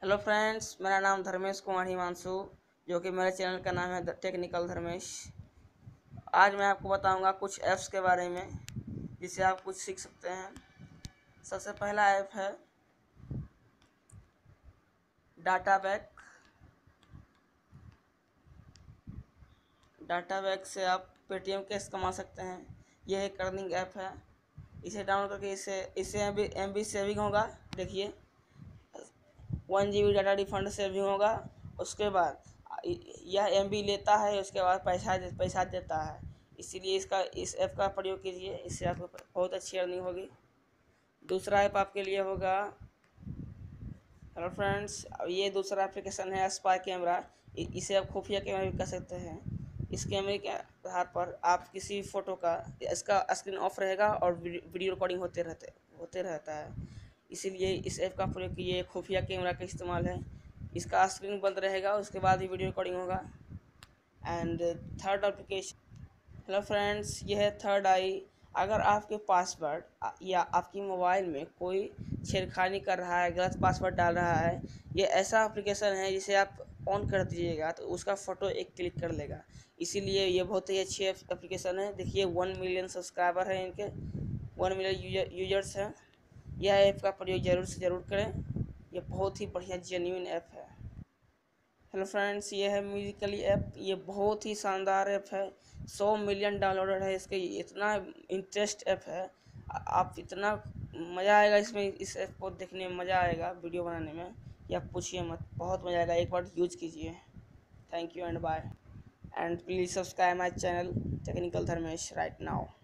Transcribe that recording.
Hello friends, मेरा नाम धर्मेश कुमार हिमांशु, जो कि मेरे चैनल का नाम है द टेक्निकल धर्मेश। आज मैं आपको बताऊंगा कुछ ऐप्स के बारे में जिससे आप कुछ सीख सकते हैं। सबसे पहला ऐप है डाटाबैक। डाटाबैक से आप पेटीएम कैश कमा सकते हैं। यह एक अर्निंग ऐप है। इसे डाउनलोड करके इससे एम बी सेविंग होगा। देखिए, 1 GB डाटा रिफंड सेविंग होगा। उसके बाद यह एमबी लेता है, उसके बाद पैसा देता है। इसीलिए इस ऐप का प्रयोग कीजिए, इससे आपको बहुत अच्छी अर्निंग होगी। दूसरा ऐप आपके लिए होगा, हेलो फ्रेंड्स, ये दूसरा एप्लीकेशन है स्पाई कैमरा। इसे आप खुफिया कैमरा भी कर सकते हैं। इस कैमरे के आधार पर आप किसी फ़ोटो का इसका स्क्रीन ऑफ रहेगा और वीडियो रिकॉर्डिंग होते रहता है। इसीलिए इस ऐप का प्रयोग कीजिए। खुफिया कैमरा का इस्तेमाल है। इसका स्क्रीन बंद रहेगा, उसके बाद ही वीडियो रिकॉर्डिंग होगा। And third application, hello friends, यह है थर्ड आई। अगर आपके पासवर्ड या आपकी मोबाइल में कोई छेड़खानी कर रहा है, गलत पासवर्ड डाल रहा है, ये ऐसा एप्लीकेशन है जिसे आप ऑन कर दीजिएगा तो उसका फ़ोटो एक क्लिक कर लेगा। इसीलिए ये बहुत ही अच्छी एप्लीकेशन है। देखिए, 1 मिलियन सब्सक्राइबर है इनके, 1 मिलियन यूजर्स हैं। यह ऐप का प्रयोग ज़रूर से ज़रूर करें। यह बहुत ही बढ़िया जेन्युइन ऐप है। हेलो फ्रेंड्स, ये है म्यूजिकली ऐप। ये बहुत ही शानदार ऐप है। 100 मिलियन डाउनलोडर है इसके। इतना इंटरेस्ट ऐप है, आप इतना मज़ा आएगा इसमें। इस ऐप को देखने में मज़ा आएगा, वीडियो बनाने में या पूछिए मत, बहुत मज़ा आएगा। एक बार यूज कीजिए। Thank you and bye, and please subscribe my channel technical Dharmesh right now.